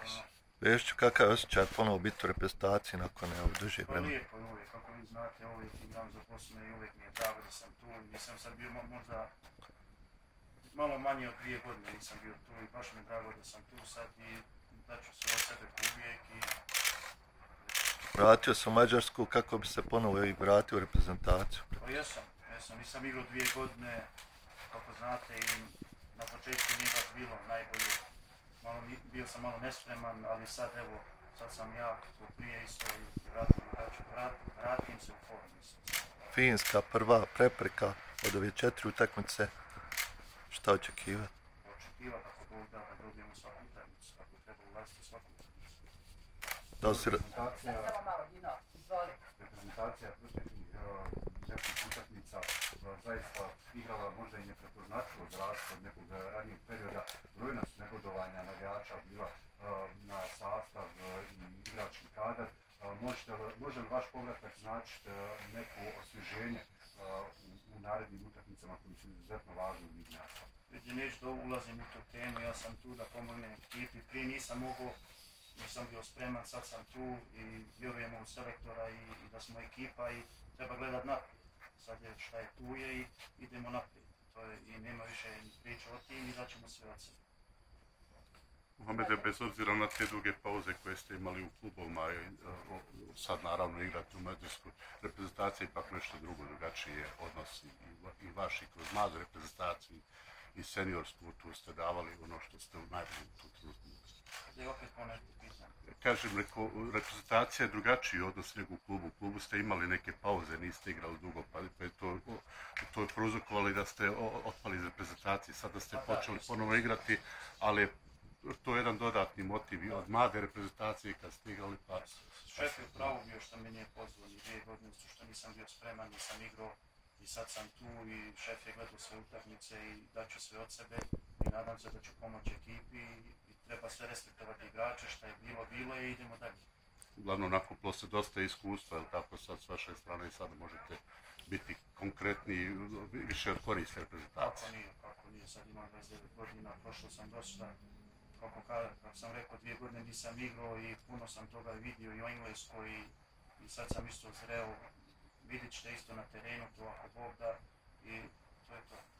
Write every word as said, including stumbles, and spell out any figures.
Vešću, kakav je osjećaj ponovo biti u reprezentaciji nakon evo duže Pa vremena? lijepo je uvijek, kako vi znate, uvijek igram za Bosnu i uvijek mi je drago da sam tu. Nisam sad bio možda malo manje od dvije godine nisam bio tu i baš mi je drago da sam tu sad i daću sve od sebe ko uvijek i... Vratio sam u Mađarsku kako bi se ponovo i vratio u reprezentaciju. Pa jesam, jesam, nisam igrao dvije godine, kako znate, i na početku nije baš bilo najbolje. Malo, bio sam malo nespreman, ali sad evo, sad sam jak, to prije isto i vratim, vratim, vratim se u formu. Finska prva prepreka od ove četiri utakmice. Šta očekivati? Očekivati ako Bog da, da dobijemo svaku utakmicu, ako treba ulaziti u svaku utakmicu. Da li si... Reprezentacija proteklih četiri utakmica zaista igrala možda i neprepoznatljivo za razliku od nekog ranijeg perioda. Brojna su negodovanja navijača bila na sastav i igrački kadar. Može li vaš povratak značiti neko osvježenje u narednim utakmicama koji su izuzetno važni u Ligi nacionala? Vidi, neću da ulazim u tu temu, ja sam tu da pomognem ekipi. Prije nisam mogao, nisam bio spreman, sad sam tu i vjerujemo u selektora i, i da smo ekipa i treba gledat naprijed. Sad je šta je tu je i idemo naprijed. To je, i nema više priče o tim i daćemo sve od sebe. Mohamede, bez obzira na te duge pauze koje ste imali u klubovima, sad naravno igrate u mađarskoj reprezentaciji, ipak nešto drugo, drugačiji je odnos i, i vaši kroz mladu reprezentaciju i seniorsku, tu ste davali ono što ste u najboljem tu trenutku. Da opet poneti pitan. Kažem, reko, reprezentacija je drugačiji odnos nego u klubu. U klubu ste imali neke pauze, niste igrali dugo, pa je to, to je prouzrokovali da ste otpali iz reprezentacije. Sada ste počeli ponovo igrati, ali to je jedan dodatni motiv od mlade reprezentacije kad ste igrali pa... Šef je pravo bio što me nije pozvao ni dvije godine, što nisam bio spreman, nisam igrao i sad sam tu i šef je gledao sve utakmice i daću sve od sebe i nadam se da ću pomoći ekipi i treba sve respektovati igrače, šta je bilo, bilo i idemo dalje. Uglavnom, nakupilo se dosta iskustva, ali tako sad s vaše strane i sada možete biti konkretni i više od koriste reprezentacije. Kako nije, kako nije, sad imam dvadeset devet godina, prošao sam dosta. Kako, kada, kako sam rekao, dvije godine nisam igrao i puno sam toga vidio i u Engleskoj i, i sad sam isto zreo. Vidjet ćete isto na terenu, to ako Bog da i to je to.